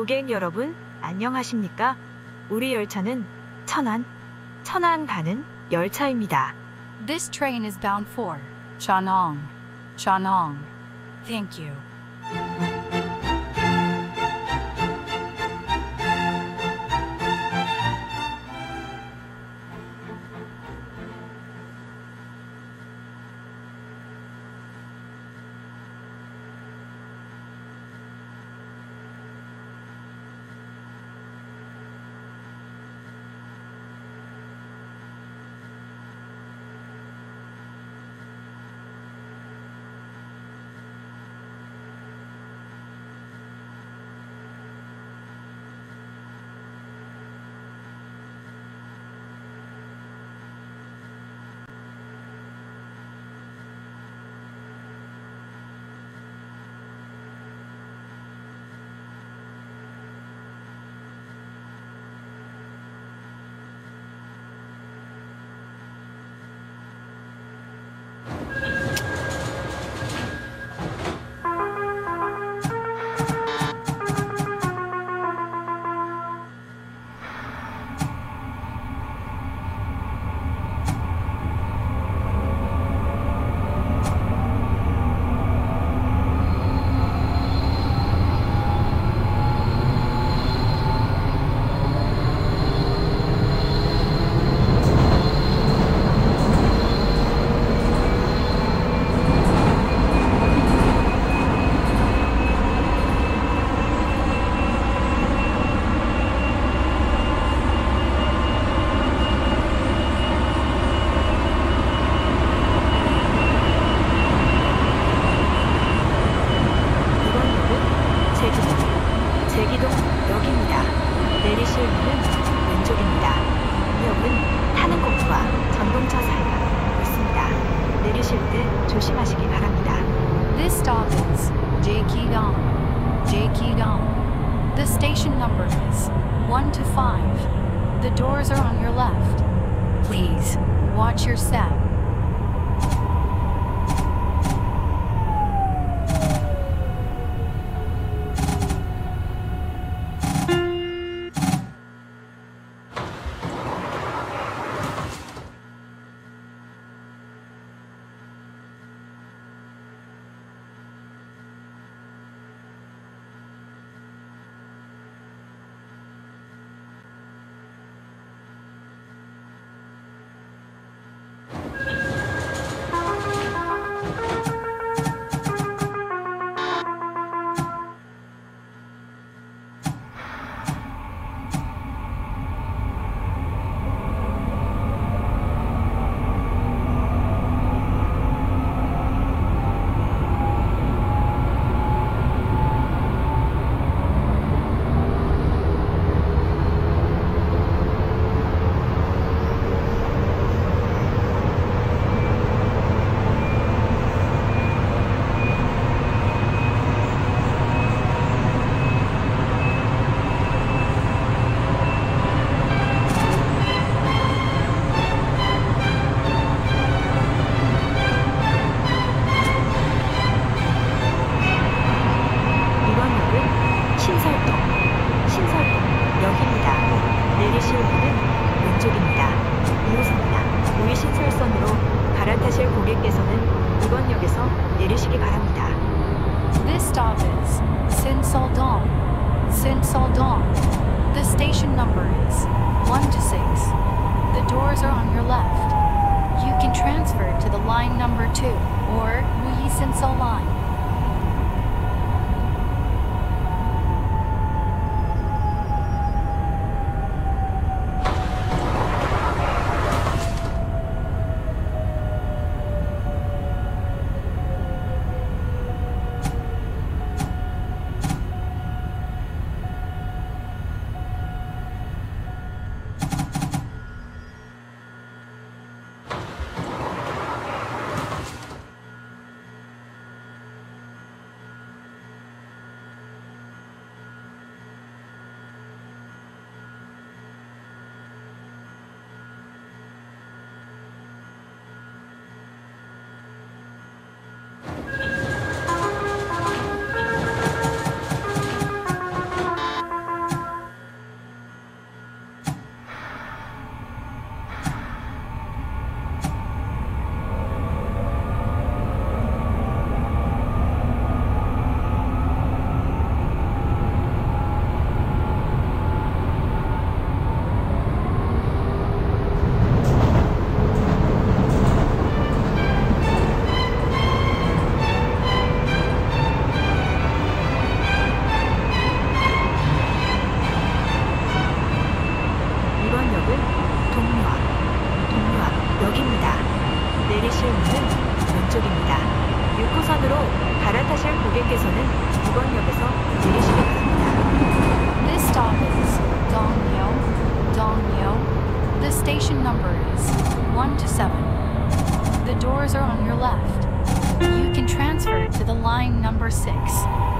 고객 여러분, 안녕하십니까? 우리 열차는 천안 가는 열차입니다. This train is bound for Chanong. Chanong. Thank you. 제기동역입니다. 내리실 문은 왼쪽입니다. 역은 타는 곳과 전동차 사이가 있습니다. 내리실 때 조심하시기 바랍니다. This stop is Jaekidong. Jaekidong. The station number is 1 to 5. The doors are on your left. Please watch your step. 신설동역입니다. 내리실 문은 왼쪽입니다. 2호선이나 우이신설선으로 갈아타실 고객께서는 이번 역에서 내리시기 바랍니다. This stop is Sinseoldong. Sinseoldong. The station number is 1 to 6. The doors are on your left. You can transfer to the line number 2 or Uisinseol line. 내리실 문은 왼쪽입니다. 6호선으로 갈아타실 고객께서는 2번역에서 내리시기 바랍니다. This stop is Dongyo. Dongyo. The station number is 1 to 7. The doors are on your left. You can transfer to the line number 6.